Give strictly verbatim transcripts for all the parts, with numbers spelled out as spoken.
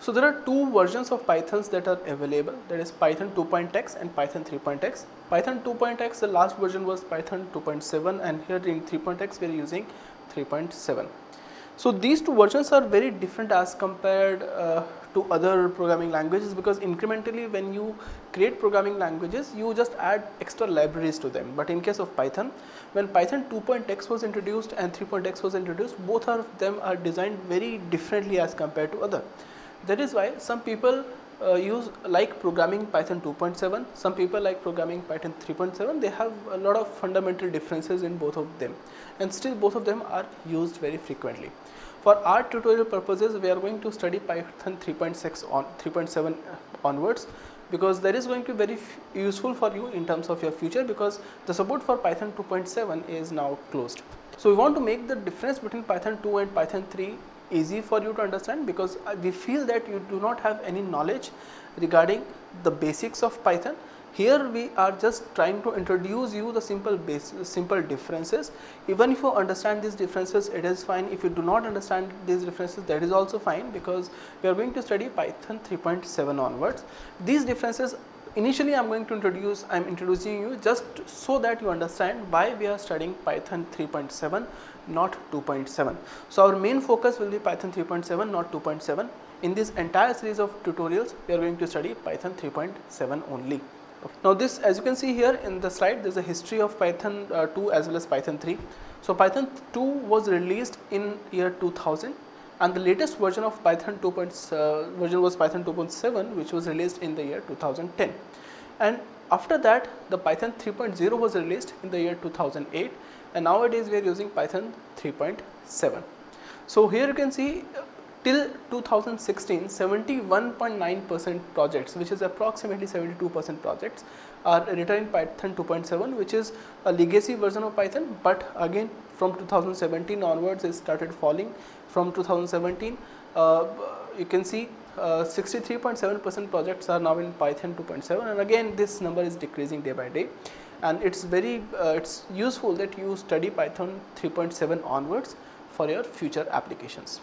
So there are two versions of Pythons that are available, that is Python two point x and Python three point x. Python two point x, the last version was Python two point seven, and here in three point x we are using three point seven. So these two versions are very different as compared uh, to other programming languages, because incrementally when you create programming languages you just add extra libraries to them. But in case of Python, when Python two point x was introduced and three point x was introduced, both of them are designed very differently as compared to other. That is why some people uh, use like programming Python two point seven, some people like programming Python three point seven. They have a lot of fundamental differences in both of them, and still both of them are used very frequently. For our tutorial purposes, we are going to study Python three point six on three point seven onwards, because that is going to be very useful for you in terms of your future, because the support for Python two point seven is now closed. So we want to make the difference between Python two and Python three easy for you to understand, because we feel that you do not have any knowledge regarding the basics of Python. Here we are just trying to introduce you the simple base, simple differences. Even if you understand these differences, it is fine. If you do not understand these differences, that is also fine, because we are going to study Python three point seven onwards. These differences initially I am going to introduce, I am introducing you just so that you understand why we are studying Python three point seven, not two point seven. So our main focus will be Python three point seven, not two point seven. In this entire series of tutorials, we are going to study Python three point seven only. Okay. Now this, as you can see here in the slide, there is a history of Python uh, two as well as Python three. So Python two was released in year two thousand, and the latest version of Python two point uh, version was Python two point seven, which was released in the year two thousand ten. And after that, the Python three point zero was released in the year two thousand eight, and nowadays we are using Python three point seven. So here you can see uh, till two thousand sixteen, seventy-one point nine percent projects, which is approximately seventy-two percent projects, are written in Python two point seven, which is a legacy version of Python. But again, from two thousand seventeen onwards, it started falling. From two thousand seventeen, uh, you can see sixty-three point seven percent uh, projects are now in Python two point seven, and again this number is decreasing day by day. And it's very uh, it's useful that you study Python three point seven onwards for your future applications.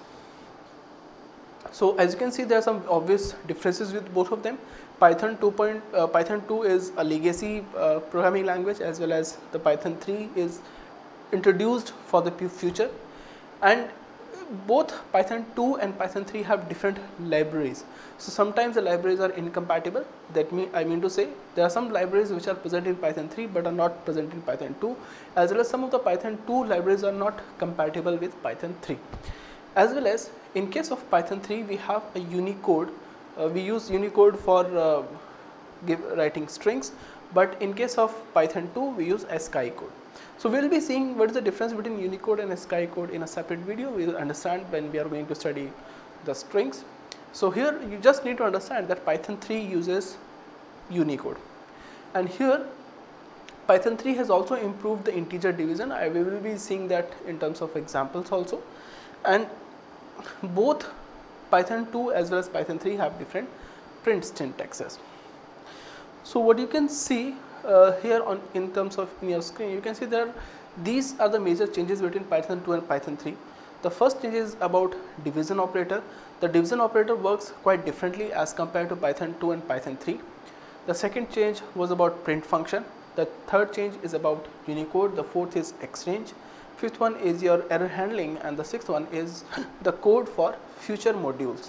So as you can see, there are some obvious differences with both of them. Python two. Uh, Python two is a legacy uh, programming language, as well as the Python three is introduced for the future. And both Python two and Python three have different libraries. So sometimes the libraries are incompatible. That mean I mean to say there are some libraries which are present in Python three but are not present in Python two, as well as some of the Python two libraries are not compatible with Python three. As well as in case of Python three, we have a Unicode. Uh, we use Unicode for uh, give, writing strings, but in case of Python two, we use ASCII code. So we will be seeing what is the difference between Unicode and ASCII code in a separate video. We will understand when we are going to study the strings. So here you just need to understand that Python three uses Unicode, and here Python three has also improved the integer division. I we will be seeing that in terms of examples also. And both Python two as well as Python three have different print syntaxes. So what you can see uh, here on in terms of in your screen, you can see there these are the major changes between Python two and Python three. The first change is about division operator. The division operator works quite differently as compared to Python two and Python three. The second change was about print function. The third change is about Unicode. The fourth is exchange. Fifth one is your error handling, and the sixth one is the code for future modules.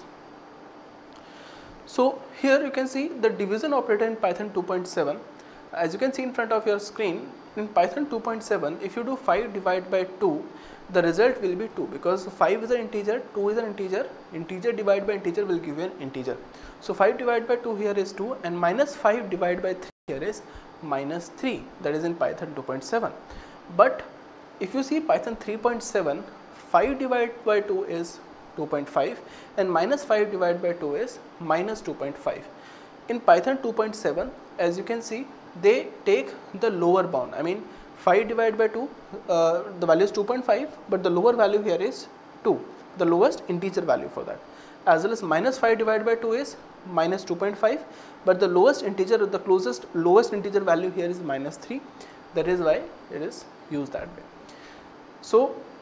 So here you can see the division operator in Python two point seven. As you can see in front of your screen, in Python two point seven, if you do five divided by two, the result will be two, because five is an integer, two is an integer. Integer divided by integer will give you an integer. So five divided by two here is two, and minus five divided by three here is minus three. That is in Python two point seven. But if you see Python three point seven, five divided by two is two point five, and minus five divided by two is minus two point five. In Python two point seven, as you can see, they take the lower bound. I mean, five divided by two, uh, the value is two point five, but the lower value here is two, the lowest integer value for that. As well as minus five divided by two is minus two point five, but the lowest integer, the closest lowest integer value here is minus three. That is why it is used that way. So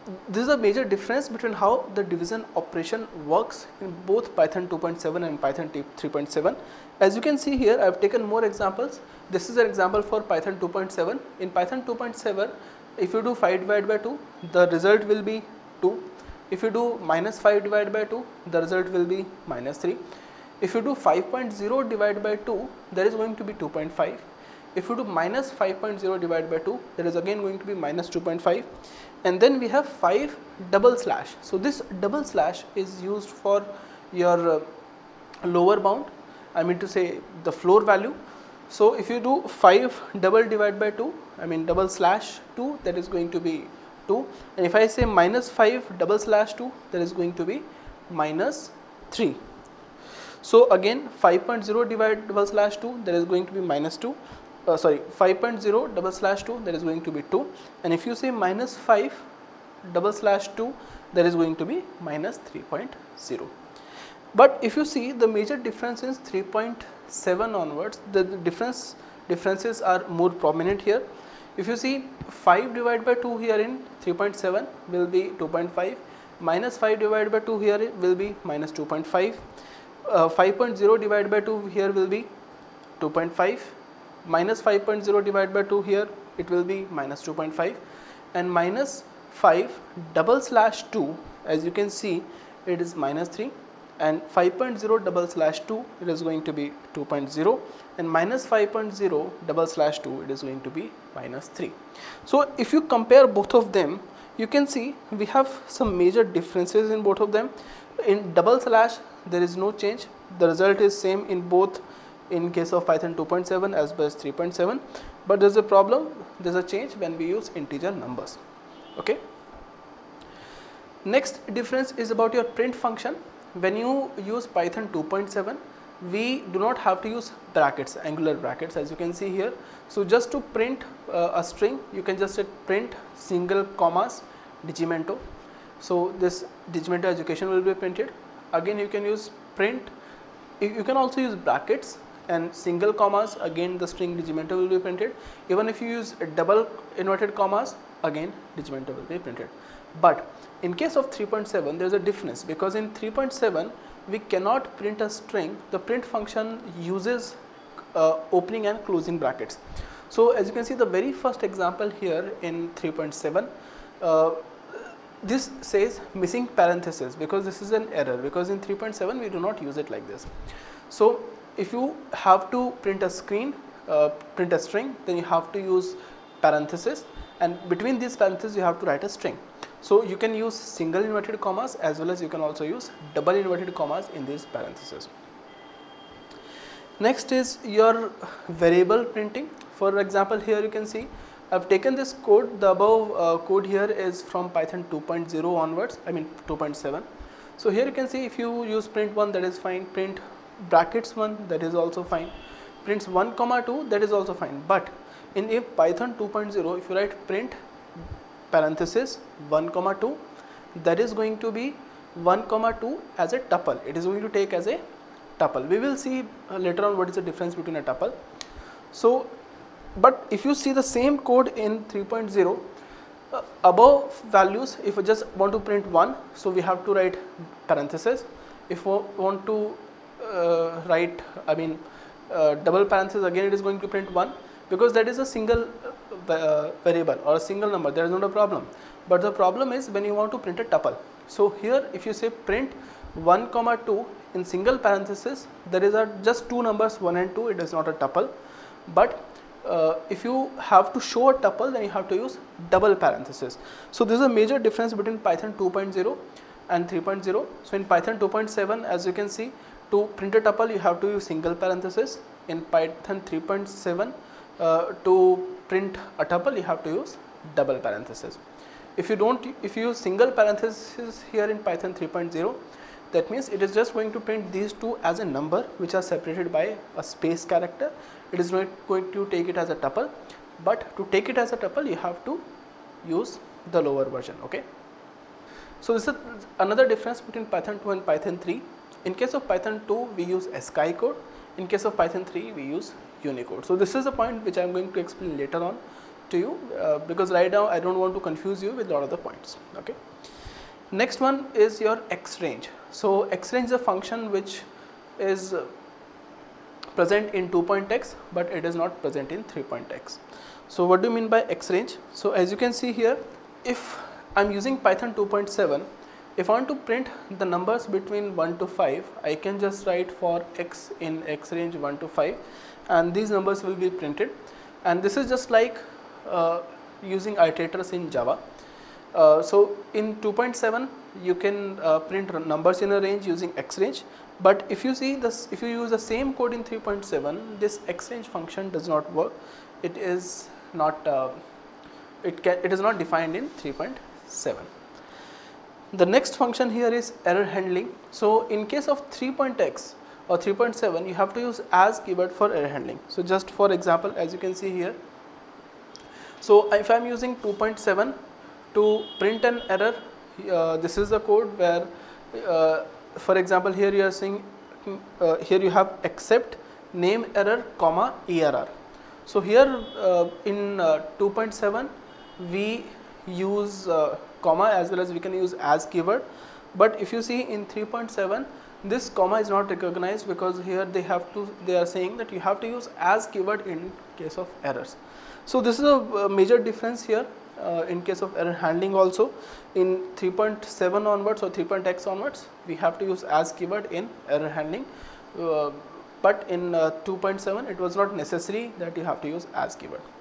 this is a major difference between how the division operation works in both Python two point seven and Python three point seven. As you can see here, I have taken more examples. This is an example for Python two point seven. In Python two point seven, if you do five divided by two, the result will be two. If you do minus five divided by two, the result will be minus three. If you do five point zero divided by two, there is going to be two point five. If you do minus five point zero divided by two, there is again going to be minus two point five. And then we have five double slash. So this double slash is used for your uh, lower bound, I mean to say the floor value. So if you do five double divided by two, I mean double slash two, that is going to be two. And if I say minus five double slash two, that is going to be minus three. So again five point zero divided double slash two, that is going to be minus two. Uh, sorry, five point zero double slash two, that is going to be two. And if you say minus five double slash two, that is going to be minus three point zero. But if you see, the major difference is three point seven onwards, the difference differences are more prominent here. If you see, five divided by two here in three point seven will be two point five, minus five divided by two here will be minus two point five, uh, five point zero divided by two here will be two point five, minus five point zero divided by two here it will be minus two point five, and minus five double slash two, as you can see, it is minus three, and five point zero double slash two, it is going to be two point zero, and minus five point zero double slash two, it is going to be minus three. So if you compare both of them, you can see we have some major differences in both of them. In double slash there is no change, the result is same in both, in case of Python two point seven as well as three point seven, but there is a problem, there is a change when we use integer numbers. Okay. Next difference is about your print function. When you use Python two point seven, we do not have to use brackets, angular brackets, as you can see here. So just to print uh, a string, you can just say print single commas digimento. So this digimento education will be printed. Again you can use print, you can also use brackets and single commas, again the string digimento will be printed. Even if you use double inverted commas, again digimento will be printed. But in case of three point seven, there is a difference, because in three point seven we cannot print a string. The print function uses uh, opening and closing brackets. So as you can see, the very first example here in three point seven, uh, this says missing parenthesis, because this is an error, because in three point seven we do not use it like this. So if you have to print a screen, uh, print a string, then you have to use parenthesis, and between these parentheses you have to write a string. So you can use single inverted commas as well as you can also use double inverted commas in these parentheses. Next is your variable printing. For example, here you can see I have taken this code. The above uh, code here is from Python two point zero onwards, I mean two point seven. So here you can see if you use print one, that is fine, print brackets one, that is also fine, prints one comma two, that is also fine. But in if Python two point zero, if you write print parenthesis one comma two, that is going to be one comma two as a tuple. It is going to take as a tuple. We will see uh, later on what is the difference between a tuple. So, but if you see the same code in three point zero, uh, above values, if we just want to print one, so we have to write parenthesis. If we want to uh, write, I mean uh, double parenthesis, again it is going to print one, because that is a single uh, variable or a single number, there is not a problem. But the problem is when you want to print a tuple. So here if you say print one comma two in single parenthesis, there is a just two numbers one and two, it is not a tuple. But uh, if you have to show a tuple, then you have to use double parenthesis. So this is a major difference between Python two point zero and three point zero. So in Python two point seven, as you can see, to print a tuple you have to use single parenthesis. In Python three point seven, uh, to print a tuple you have to use double parenthesis. If you don't, if you use single parenthesis here in Python three point zero, that means it is just going to print these two as a number which are separated by a space character. It is not going to take it as a tuple, but to take it as a tuple you have to use the lower version. Okay. So this is another difference between Python two and Python three. In case of Python two we use ASCII code. In case of Python three we use Unicode. So this is a point which I am going to explain later on. to you uh, because right now I don't want to confuse you with a lot of the points. Okay. Next one is your X range. So X range is a function which is uh, present in two point X, but it is not present in three point X. So what do you mean by X range? So as you can see here, if I'm using Python two point seven, if I want to print the numbers between one to five, I can just write for X in X range one to five, and these numbers will be printed. And this is just like uh, using iterators in Java. Uh, so in two point seven you can uh, print numbers in a range using X range, but if you see this, if you use the same code in three point seven, this X range function does not work. It is not uh, it can it is not defined in three point seven. The next function here is error handling. So in case of three point X or three point seven, you have to use as keyword for error handling. So just for example, as you can see here, so if I am using two point seven to print an error, uh, this is the code where uh, for example here you are saying uh, here you have except name error comma E R R. So here uh, in uh, two point seven we use uh, comma as well as we can use as keyword, but if you see in three point seven this comma is not recognized because here they have to they are saying that you have to use as keyword in case of errors. So this is a major difference here. Uh, in case of error handling also, in three point seven onwards or three point X onwards, we have to use as keyword in error handling, uh, but in uh, two point seven it was not necessary that you have to use as keyword.